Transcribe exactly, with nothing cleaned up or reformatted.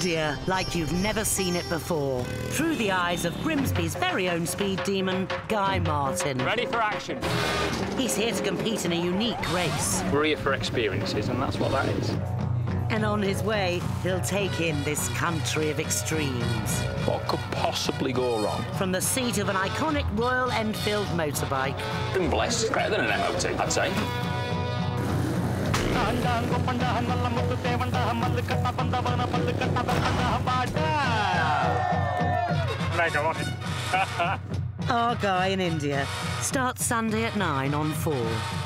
India like you've never seen it before. Through the eyes of Grimsby's very own speed demon, Guy Martin. Ready for action. He's here to compete in a unique race. We're here for experiences, and that's what that is. And on his way, he'll take in this country of extremes. What could possibly go wrong? From the seat of an iconic Royal Enfield motorbike. Been blessed. Better than an M O T, I'd say. Our Guy in India starts Sunday at nine on four.